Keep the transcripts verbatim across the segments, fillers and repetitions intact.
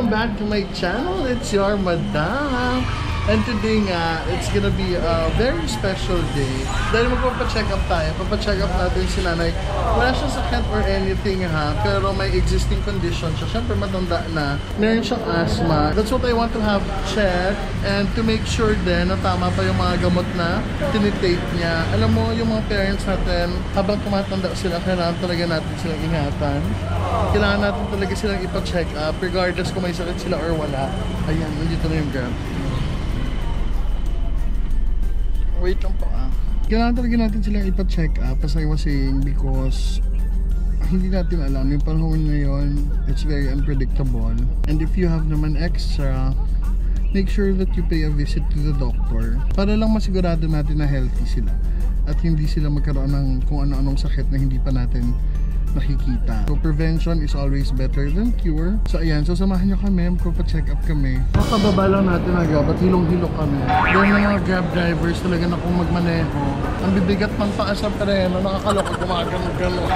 Welcome back to my channel. It's your madam. And today nga, it's gonna be a very special day. Dahil magpapacheck up tayo, papacheck up natin si nanay. Wala siya sakit or anything ha, pero may existing condition siya. Siyempre matanda na, meron siyang asthma. That's what I want to have checked and to make sure din na tama pa yung mga gamot na tinitake niya. Alam mo, yung mga parents natin, habang tumatanda sila, kailangan talaga natin silang ingatan. Kailangan natin talaga silang ipa-check up regardless kung may sakit sila or wala. Ayan, nandito na yung grab. Wait lang po ah. Kailangan talaga natin silang ipa-check up as I was saying because hindi natin alam yung panahon ngayon, it's very unpredictable. And if you have naman extra, make sure that you pay a visit to the doctor para lang masigurado natin na healthy sila at hindi sila magkaroon ng kung ano-anong sakit na hindi pa natin nakikita. So prevention is always better than cure. So ayan, so samahan nyo kami, magpa-check up kami. Makababa lang natin agad, ba't hilong-hilok kami. Dahil ng mga grab drivers talaga na kung magmaneho. Ang bibigat pang paa sa pereno, nakakaloko gumagano-gano.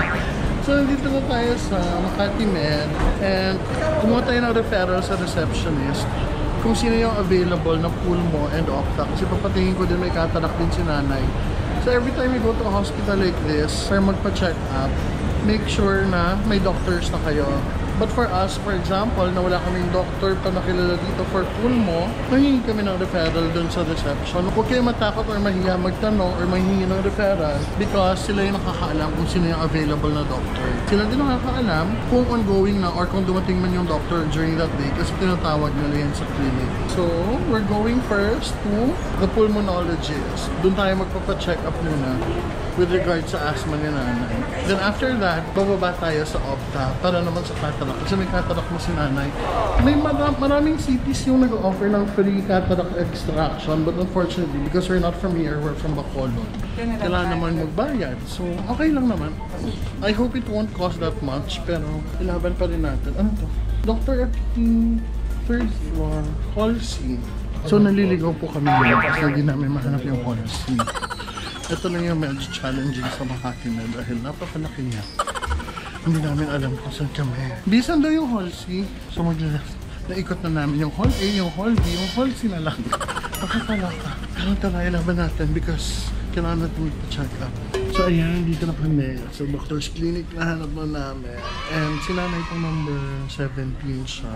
So nandito na tayo sa Makati Med and kumuha tayo ng referral sa receptionist kung sino yung available na pulmo and opta. Kasi papatingin ko din may cataract din si nanay. So every time you go to a hospital like this, para magpa-check up, make sure na may doctors na kayo. But for us, for example, na wala kaming doctor pa nakilala dito for pulmo, mahingi kami ng referral dun sa reception. Huwag kayo matakot or mahiya magtanong or mahingi ng referral because sila yung nakakaalam kung sino yung available na doctor. Sila din nakakaalam kung ongoing na or kung dumating man yung doctor during that day kasi tinatawag nila yan sa clinic. So, we're going first to the pulmonologist. Dun tayo magpapacheck up muna with regard sa asthma ni nanay. Then after that, bababa tayo sa opta para naman sa cataract. Kasi may cataract mo si nanay. May mara maraming cities yung nag-offer ng free cataract extraction. But unfortunately, because we're not from here, we're from Bacolod. Kailangan naman magbayad. So, okay lang naman. I hope it won't cost that much. Pero, ilaban pa rin natin. Ano to? Doctor Akin, third floor, Hall C. So, naliligaw po kami ngayon kasi hindi namin mahanap yung Hall C. Ito lang yung medyo challenging sa Makati na dahil napakalaki niya. Hindi namin alam kung saan kami. Bisan daw yung Hall C. So mag-left. Naikot na namin yung Hall A, yung Hall B, yung Hall C na lang. Nakakalaka. Kailangan tayo laban natin because kailangan natin magpa-check up. So ayan, dito na kami. So doctor's clinic na hanap na namin. And sinanay pong number seventeen siya.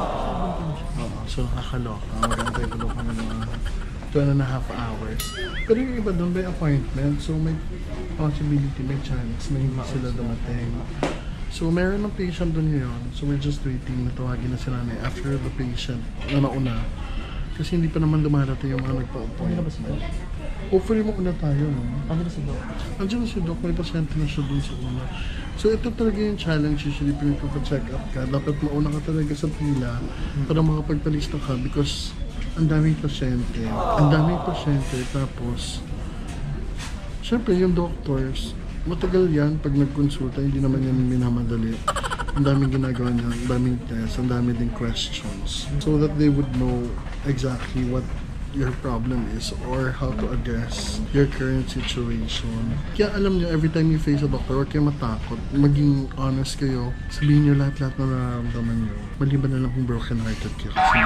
Oo, so nakakaloka. Magantay ko daw kami mga two and a half hours. Pero yung iba doon by appointment, so may possibility, may chance, may hindi sila dumating. So meron ng patient doon ngayon, so we're just waiting na tawagin na sila na after the patient na nauna. Kasi hindi pa naman dumarating yung mga nagpa-appoint. Hopefully mauna tayo, no? Ano na si Doc? Andiyan na si Doc, may pasyente na siya doon sa una. So ito talaga yung challenge usually pag nagpa-check up ka. Dapat mauna ka talaga sa pila para makapagpalista ka because ang daming pasyente, ang daming pasyente, tapos syempre yung doctors, matagal yan pag nagkonsulta, hindi naman yan minamadali. Ang daming ginagawa niya, ang daming tests, ang daming din questions so that they would know exactly what your problem is or how to address your current situation. Kaya alam niyo, every time you face a doctor, huwag kayo matakot. Maging honest kayo. Sabihin niyo lahat-lahat na nararamdaman niyo. Maliban na lang kung broken hearted kayo kasi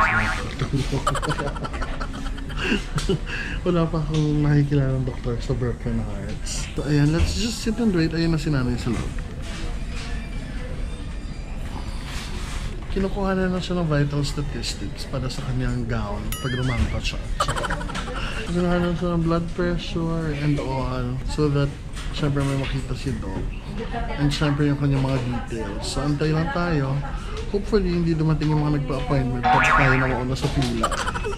wala pa akong nakikilala ng doktor sa broken hearts. So ayan, let's just sit and wait. Ayan na si nanay sa loob. Kinukuha na lang siya ng vital statistics para sa kanyang gown pag rumampa siya. Kinukuha na siya ng blood pressure and all so that syempre may makita si Doc. And syempre yung kanyang mga details. So antay lang tayo. Hopefully hindi dumating yung mga nagpa-appointment pag tayo na mauna sa pila.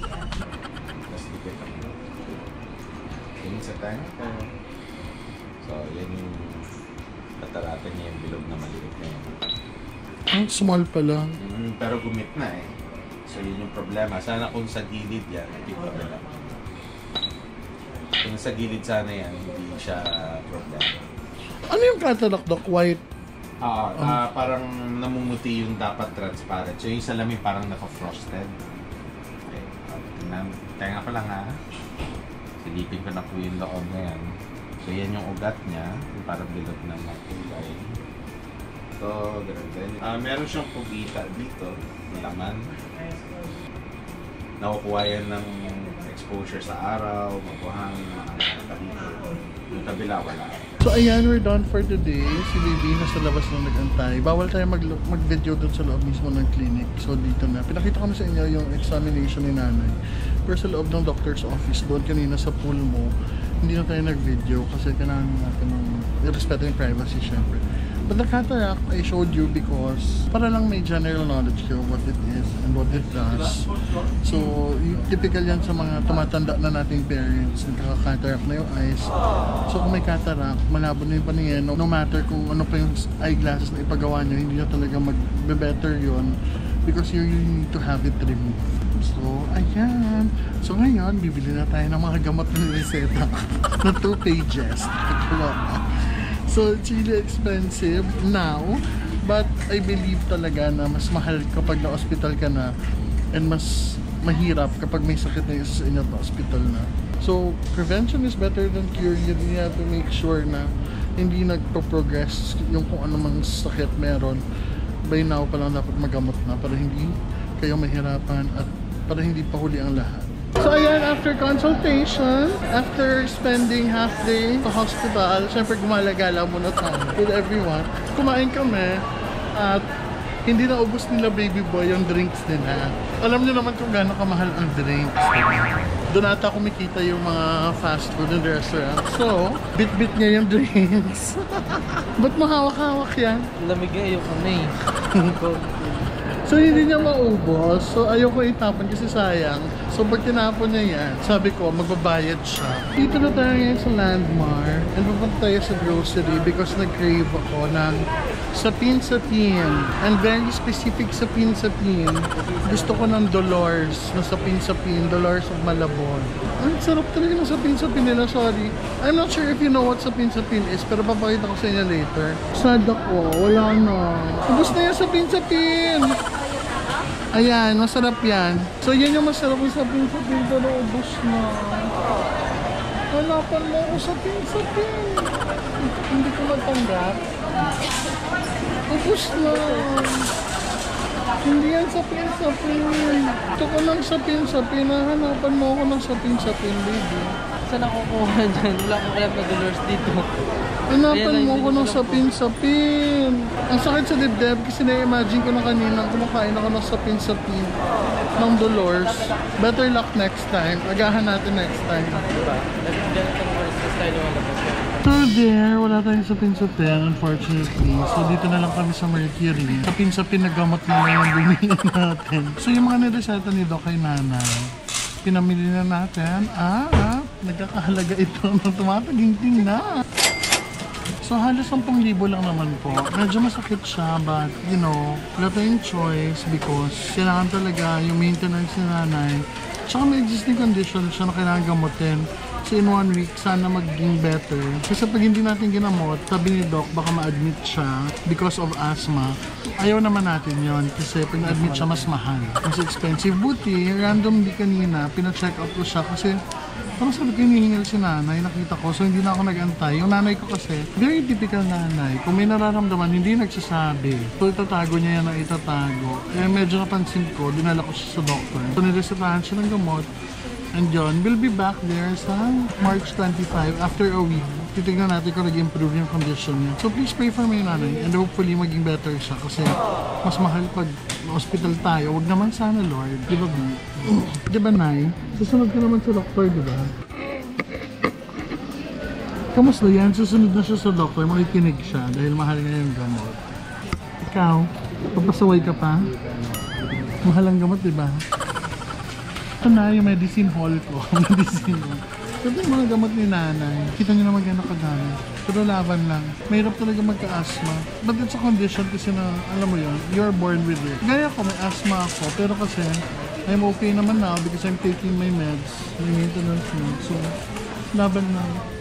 So yan yung kataratan niya yung bilog na maliit na yun. Ang small pala. Mm, pero gumit na eh. So yun yung problema. Sana kung sa gilid yan, hindi problema. Kung sa gilid sana yan, hindi siya problema. Ano yung cataract, Doc? White? Ah, uh, um, uh, parang namumuti yung dapat transparent. So yung salamin parang naka-frosted. Okay. Tingnan. Tenga pa lang ha. Silipin ko na po yung loob na yan. So yan yung ugat niya. Yung parang bilog na makulay. to, ganun din. Ah, meron siyang pugita dito, laman. Nakukuha yan ng exposure sa araw, mabuhangin, mga dito. Yung kabila, wala. So ayan, we're done for today. Si Baby nasa labas na nag-antay. Bawal tayo mag mag-video dun sa loob mismo ng clinic. So dito na. Pinakita ko na sa inyo yung examination ni nanay. Pero sa loob ng doctor's office, doon kanina sa pool mo, hindi na tayo nag-video kasi kailangan natin ng i-respect yung privacy syempre. But the cataract I showed you because para lang may general knowledge kayo what it is and what it does. So, typical yan sa mga tumatanda na nating parents, nagkaka-cataract na yung eyes. So, kung may cataract, malabo na yung paningin. No matter kung ano pa yung eyeglasses na ipagawa nyo, hindi nyo talaga mag-better yun because you really need to have it removed. So, ayan. So, ngayon, bibili na tayo ng mga gamot ng reseta na two pages. So, it's really expensive now, but I believe talaga na mas mahal kapag na-hospital ka na and mas mahirap kapag may sakit na isa sa inyo at hospital na. So, prevention is better than cure. You have to make sure na hindi nagpo-progress yung kung ano mang sakit meron. By now pa lang dapat magamot na para hindi kayo mahirapan at para hindi pa huli ang lahat. So ayan, after consultation, after spending half day sa hospital, syempre gumalagala muna tayo with everyone. Kumain kami at hindi na ubos nila Baby Boy yung drinks nila. Alam niyo naman kung gaano kamahal ang drinks. Doon ata kumikita yung mga fast food and restaurant. So, bit-bit niya yung drinks. Ba't mahawak-hawak yan? Lamig nga yung ano eh. So hindi niya maubos. So ayoko itapon kasi sayang. So pag tinapon niya yan, sabi ko magbabayad siya. Dito na tayo ngayon sa Landmark. And pupunta tayo sa grocery because nag-crave ako ng sapin-sapin. And very specific sapin-sapin. Gusto ko ng Dolores na sapin-sapin. Dolores of Malabon. Ang sarap talaga ng sapin-sapin nila, sorry. I'm not sure if you know what sapin-sapin is, pero papakita ko sa inyo later. Sad ako, wala na. Ubus na yung sapin-sapin! Ayan, masarap yan. So yan yung masarap yung sapin-sapin, pero ubus na. Hanapan mo ako sapin-sapin. Hindi ko matanggap. Ubus na. Hindi yan sapin-sapin. Ito ko ng sapin-sapin. Hanapan mo ako ng sapin-sapin, baby. Saan ako kuha dyan? Wala akong alam na Dolores dito. Hanapan mo ako ng sapin-sapin. Ang sakit sa dibdib kasi na-imagine ko na kanina kumakain ako ng sapin-sapin ng Dolores. Better luck next time. Agahan natin next time. Diba? Ganito ang oras na tayo lumalabas. So there, wala tayong sapin-sapin unfortunately. So dito na lang kami sa Mercury. Sapin-sapin na gamot na lang yung bumili natin. So yung mga nireseta ni Doc kay nanay, pinamili na natin at nagkakahalaga ito ng tumataginting na. So halos sampung libo lang naman po. Medyo masakit siya but you know, wala tayong choice because kailangan talaga yung maintenance ni nanay. Tsaka may existing condition siya na kailangan gamutin. So in one week, sana maging better. Kasi pag hindi natin ginamot, sabi ni Doc, baka ma-admit siya because of asthma. Ayaw naman natin yon kasi pag na-admit siya, mas mahal. Mas expensive. Buti, randomly kanina, pina-check up ko siya kasi parang sabi ko hinihingal si nanay, nakita ko. So hindi na ako nag-antay. Yung nanay ko kasi, very typical nanay. Kung may nararamdaman, hindi nagsasabi. So itatago niya yan ang itatago. Eh medyo napansin ko, dinala ko siya sa doctor. So niresetahan siya ng gamot. And John will be back there sa March twenty-five after a week. Titignan natin kung nag-improve yung condition niya. So please pray for my nanay and hopefully maging better siya kasi mas mahal pag hospital tayo. Huwag naman sana, Lord. Di ba, B? Di ba, Nay? Susunod ka naman sa doktor, di ba? Kamusta yan? Susunod na siya sa doktor. Makikinig siya dahil mahal niya yung gamot. Ikaw, papasaway ka pa? Mahal ang gamot, di ba? Ito na yung medicine hall ko. Medicine hall. Ito yung mga gamot ni nanay. Kita nyo naman gano'n kadami. Pero laban lang. Mahirap talaga magka-asthma. But it's a condition kasi na, alam mo yun, you're born with it. Gaya ko, may asthma ako. Pero kasi, I'm okay naman now because I'm taking my meds. My maintenance meds. So, laban lang.